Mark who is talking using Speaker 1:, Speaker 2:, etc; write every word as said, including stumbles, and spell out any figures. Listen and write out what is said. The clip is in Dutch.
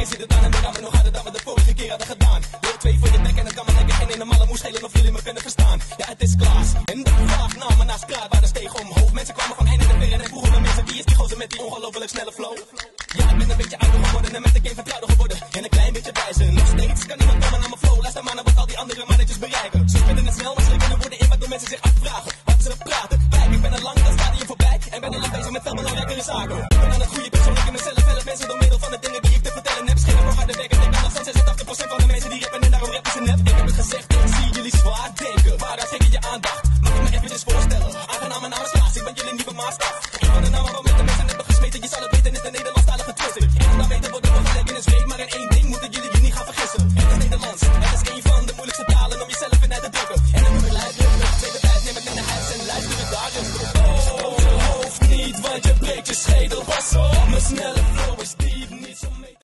Speaker 1: zit het aan en we gaan nog harder dan we de vorige keer hadden gedaan. Deel twee voor je nek en het kan me lekker geen ene malle moest schelen of jullie me kunnen verstaan. Ja, het is Klaas. En de vraag namen naast kraat waren stegen omhoog. Mensen kwamen van heen en weer en vroegen me mensen, wie is die gozer met die ongelooflijk snelle flow? Ja, ik ben een beetje ouder geworden en